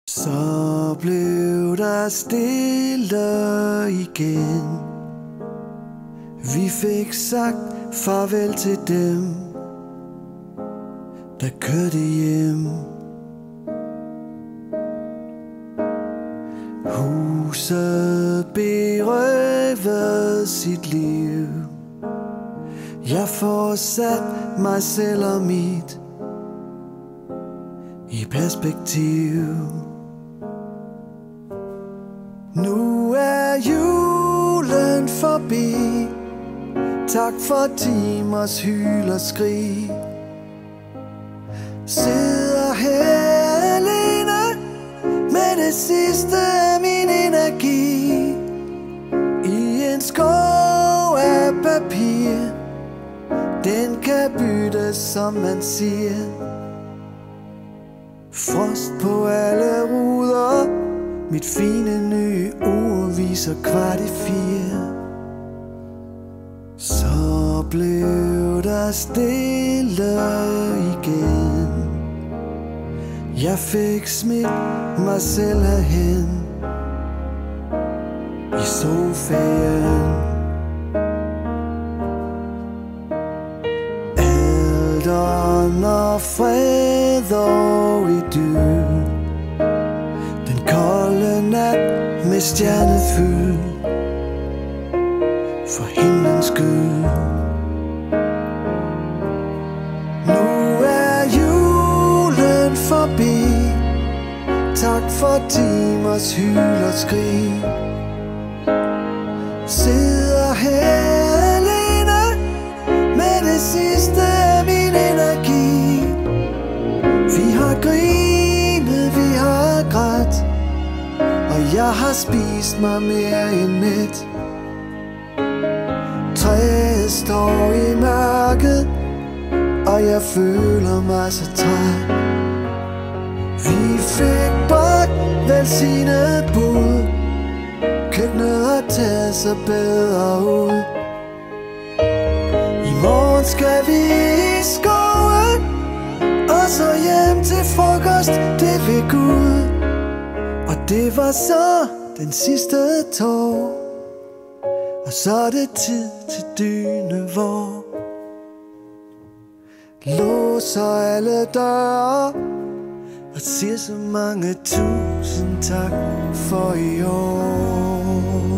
Så blev der stille igen. Vi fik sagt farvel til dem, der kørte hjem. Huset berøvet sit liv. Jeg får sat mig selv og mit i perspektiv. Nu er julen forbi. Tak for timers hyl og skrig. Sidder her alene med det sidste af min energi i en skov af papir. Den kan byttes, som man siger. Frost på alle ruder. Mit fine nye ur viser kvart i 4. Så blev der stille igen. Jeg fik smidt mig selv herhen i sofaen. Alt ånder, fred og idyl. Den kolde nat med stjernefyld for himlens skyld. Nu er julen forbi. Tak for timers hyl og skrig. Sidder her alene med det sidste af min energi. Vi har grinet, vi har grædt, og jeg har spist mig mere end mæt. Træet står i mørket, og jeg føler mig så træt. Vi fik bagt velsignet bud. Køkkenet har taget sig bedre ud. I morgen skal vi i skoven, og så hjem til frokost, det ved Gud. Og det var så den sidste tår. Og så er det tid til dynevår. Låser alle døre og siger så mange tusind tak for i år.